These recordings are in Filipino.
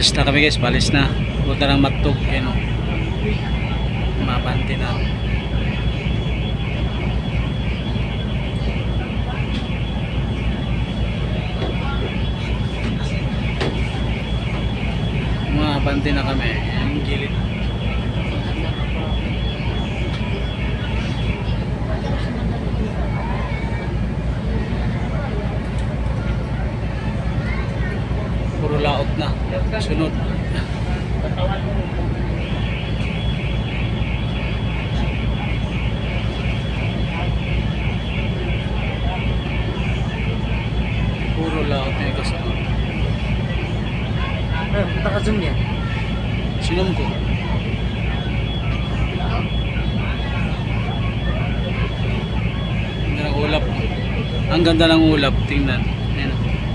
Palis na kami guys, palis na. Huwag na lang matug, yun o. Mapanti na. Mapanti na kami. Yung gilid. Puro laot na. Sunod. Puro laot na yung kasunod. Naka-zoom yan. Sinom ko. Ang ganda ng ulap. Ang ganda ng ulap. Tingnan. Ayan.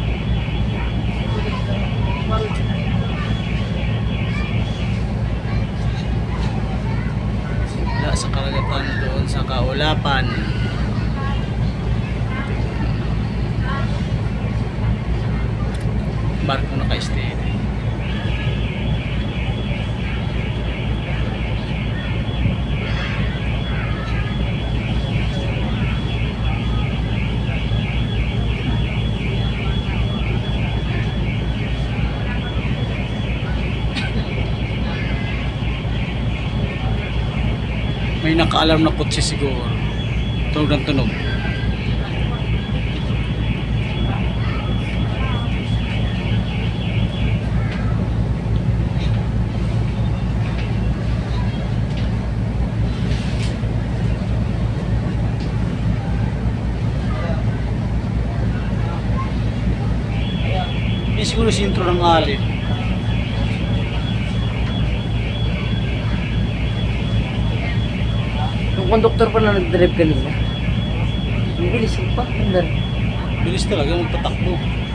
Wala sa karagatan doon sa kaulapan. Barko naka-stay. May naka-alarm na kotse siguro. Tunog ng tunog. Hindi siguro sintro ng alin. Yung conductor pa na nag-drive kanina. Ang bilis pa. Bilis talaga magpatakbo.